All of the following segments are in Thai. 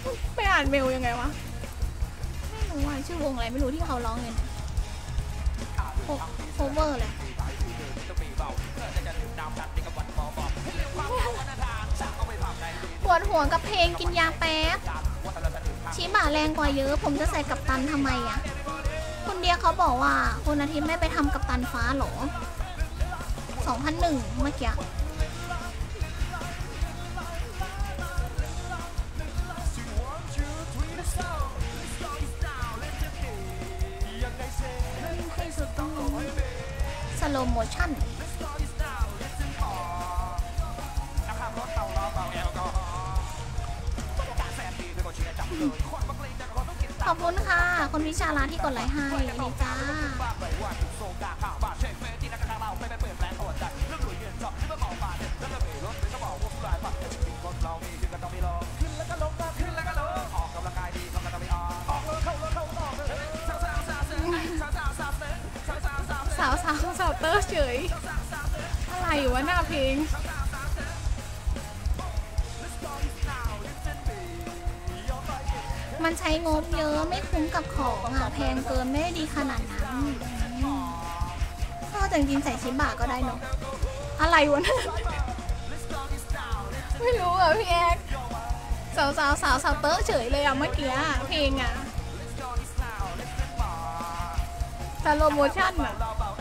ไปอ่านเมลยังไงวะไม่รู้ว่าชื่อวงอะไรไม่รู้ที่เขาร้องเนี่ยโคเวอร์เลยปวดหัวกับเพลงกินยาแป๊บชิบะแรงกว่าเยอะผมจะใส่กัปตันทำไมอ่ะคุณเดียเขาบอกว่าคุณอาทิตย์ไม่ไปทำกัปตันฟ้าหรอ2001เมื่อกี้สโลโมชั่นขอบคุณค่ะคนวิชาลาที่กดไลค์ให้นี่จ้าสาวเตอร์เฉยอะไรวะหน้าเพลงมันใช้งบเยอะไม่คุ้มกับของอ่ะแพงเกินไม่ได้ดีขนาดนั้นก็จริงๆใส่ชิบะก็ได้เนาะอะไรวะเนี่ยไม่รู้อ่ะพี่แอ๊กสาวเตอร์เฉยเลยอ่ะเมื่อกี้เพลงอ่ะสโลโมชั่นอ่ะ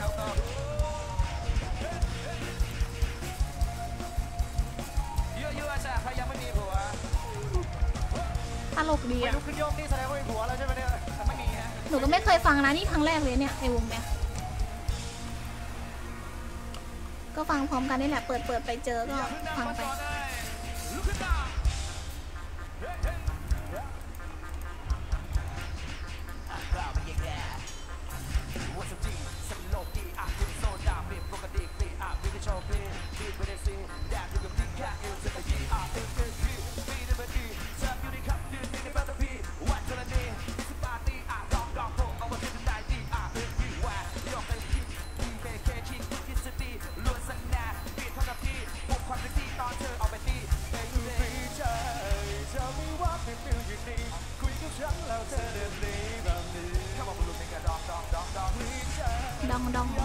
ตลกดีอ่ะหนูก็ไม่เคยฟังนะนี่ครั้งแรกเลยเนี่ยไอวงเนี่ยก็ฟังพร้อมกันนี่แหละเปิดไปเจอก็ฟังไปดอง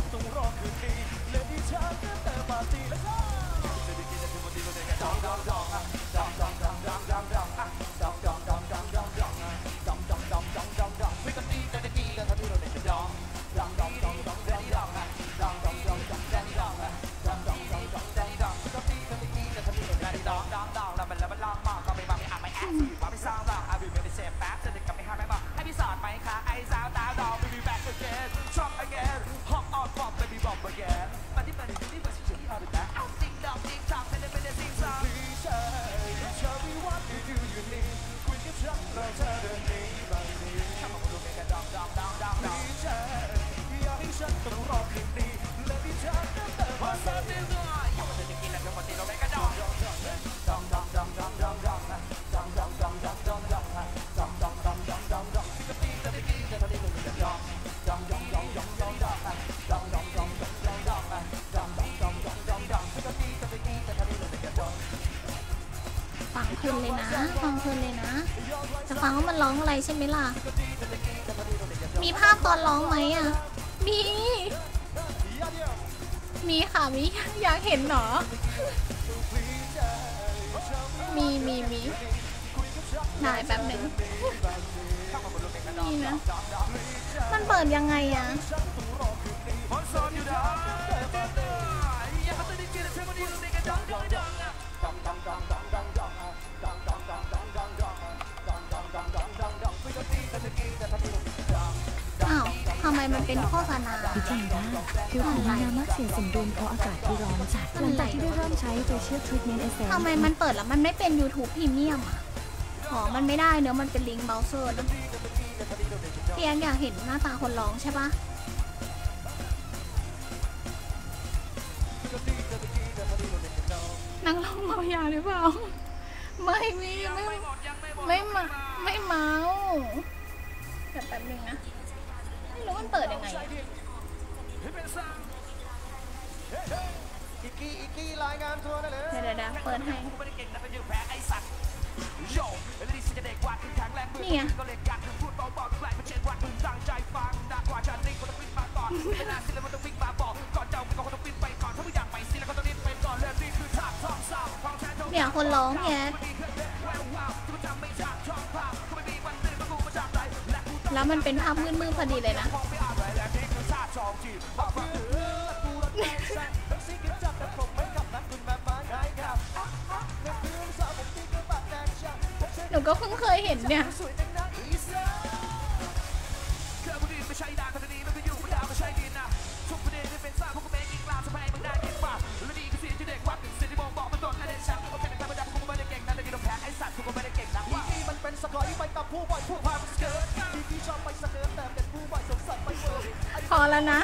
ฟังเพลินเลยนะจะฟังว่ามันร้องอะไรใช่ไหมล่ะมีภาพตอนร้องไหมอ่ะมีค่ะมีอยากเห็นหรอมีได้แป๊บหนึ่งนี่นะมันเปิดยังไงอ่ะอ้าวทำไมมันเป็นโฆษณาพิจารณาผิวของน้ำมักเสียสมดุลเพราะอากาศที่ร้อนจัดหลังจากที่ได้เริ่มใช้facial treatment essence ทำไมมันเปิดแล้วมันไม่เป็น YouTube Premium อ่ะอ๋อมันไม่ได้เนอะมันเป็นลิงก์เบราว์เซอร์นะพี่แอนอยากเห็นหน้าตาคนร้องใช่ปะนั่งร้องเมายาหรือเปล่าไม่เมาแต่แป๊บนึงนะไม่รู้มันเปิดยังไงอีกกี้รายงานตัวได้เลยเดี๋ยวเปิดให้ไงเนี่ยคนร้องเนี่ยแล้วมันเป็นภาพมืดๆพอดีเลยนะหนูก็เพิ่งเคยเห็นเนี่ยพอแล้วนะ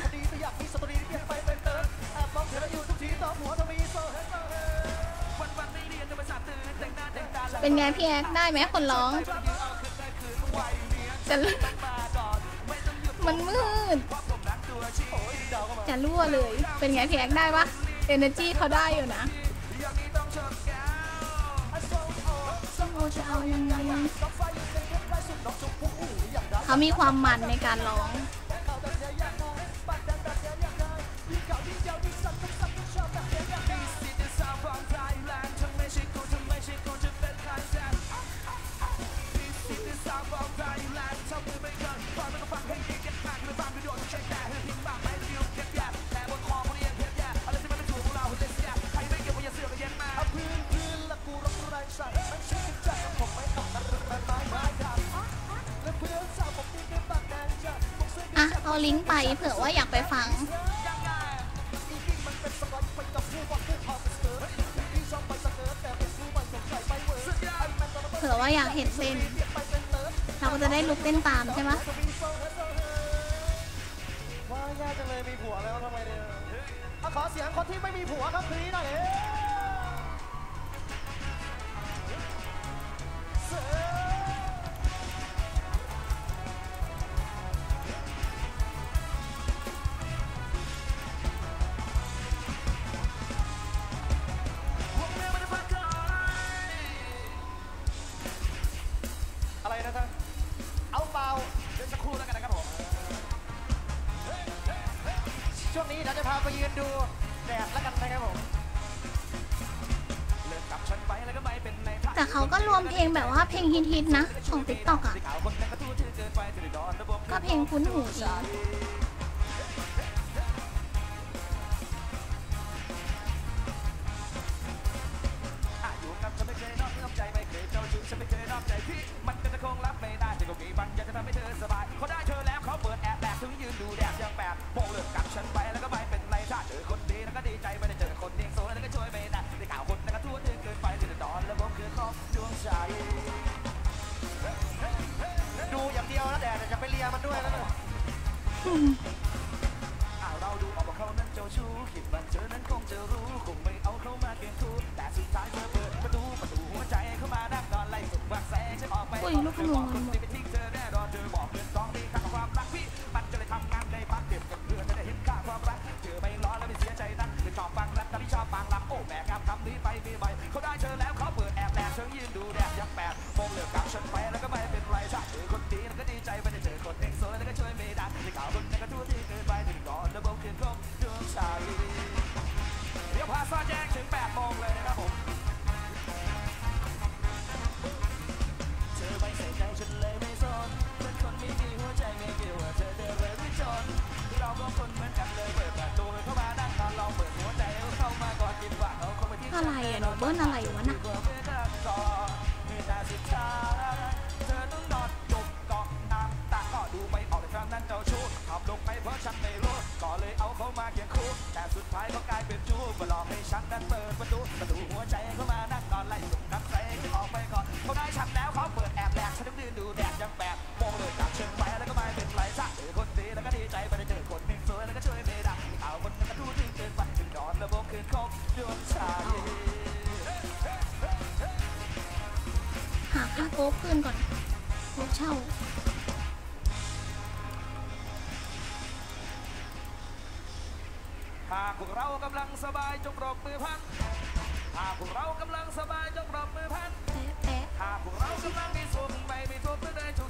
เป็นไงพี่แอ๊กได้ไหมคนร้องจะมันมืดจะรั่วเลยเป็นไงพี่แอ๊กได้ปะ Energy เขาได้อยู่นะจะเอายังไงเขามีความมันในการร้องเอาลิงก์ไปเผื่อว่าอยากไปฟังเผื่อว่าอยากเห็นเต้นเราก็จะได้ลุกเต้นตามใช่ไหมว่ายากจังเลยมีผัวแล้วทำไมเนี่ยขอเสียงคนที่ไม่มีผัวครับคืนนี้หน่อยช่วงนี้เราจะพาไปยืนดูแดดแล้วกันนะครับผมแต่เขาก็รวมเพลงแบบว่าเพลงฮิตๆนะของ TikTok อ่ะก็เพลงคุ้นหูดีดูอย่างเดียวนะแดดจะไปเลียมันด้วยแล้วเนี่ยเราดูออกว่าเขานั้นเจ้าชู้คิดว่าเธอนั้นคงจะรู้คงไม่เอาเข้ามาเคียงคู่แต่สุดท้ายเธอเปิดประตูหัวใจเข้ามาดักนอนไล่สุดวักแสงฉันออกไปบอกคนที่ไปทิ้งเธอแน่นอนเธอบอกเพื่อนต้องมีค่าความรักพี่มันจะเลยทำงานได้พักเก็บกับเพื่อนจะได้เห็นค่าความรักเธอไม่ร้อนและไม่เสียใจนักเธอชอบฟังแรปแต่พี่ชอบฟังลำโอ้แม่งามคำนี้ไปมีใบเขาได้เธอแล้วเขาเปิดแอบแหลกเธอยืนดูแดดยังแปดมองเหลือกับฉันไปแล้วก็ไม่เป็นไรถ้าเจอคนดีแล้วก็ดีใจไม่ได้เจอคนเองโซ่แล้วก็ช่วยไม่ได้ที่ข่าวคนนั้นก็ทั่วที่เกินไปถึงก่อนระบบคืนครบดวงใจเดี๋ยวพาซอแจ้งถึง8 โมงเลยนะครับผมเธอไม่ใส่ใจฉันเลยไม่สนเป็นคนไม่มีหัวใจไม่เกี่ยวเธอเดินเลยไม่จนเราก็คนเหมือนกันเลยเปิดประตูเข้ามานั่งตอนเราเปิดหัวใจเข้ามาก่อนกินหวานเอาเข้ามาที่อะไรอ่ะหนูเบิ้ลอะไรวะน่ะเธอต้องนอนจมเกาะน้ำตาก็ดูไม่ออกแต่ครั้งนั้นเจ้าชู้ทำลงไปเพราะฉันไม่รู้ก็เลยเอาเขามาเคียงคู่แต่สุดท้ายก็กลายเป็นชู้มาหลอกให้ฉันนั้นเปิดประตูหัวใจเข้ามานั่งนอนไล่สุดนักใส่จะออกไปก่อนเขาได้ฉันแล้วเขาเปิดแอบแหลกฉันต้องยืนดูแดดยังแปดมองเลยจากเชิงไปแล้วก็ไม่เป็นไรซะเจอคนดีแล้วก็ดีใจไปได้เจอคนหนึ่งสวยแล้วก็ช่วยไม่ได้เอาคนนั้นก็ดูที่เกินไปถึงนอนระบบคืนครบดวงใจหาผ้าโป๊คืนก่อนโป๊เช่าหากพวกเรากำลังสบายจงปรบมือพันหากพวกเรากำลังสบายจงปรบมือพันหากพวกเรากำลังมีสุขไม่มีทุกข์ไม่ได้ทุ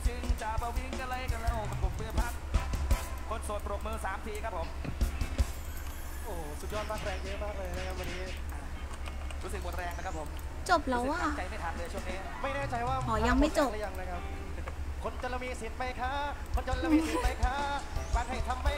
สดปรบมือ3 ทีครับผมโอ้สุดยอดมากแรงเยอะมากเลยนะครับวันนี้รู้สึกหมดแรงนะครับผมจบแล้วว่ะใจไม่ทันเลยช่วงนี้ไม่แน่ใจว่าอ๋อยังไม่จบยังนะครับคนจนเรามีสิทธิ์ไหมคะคนจนเรามีสิทธิ์ไหมคะบางให้ทำไม่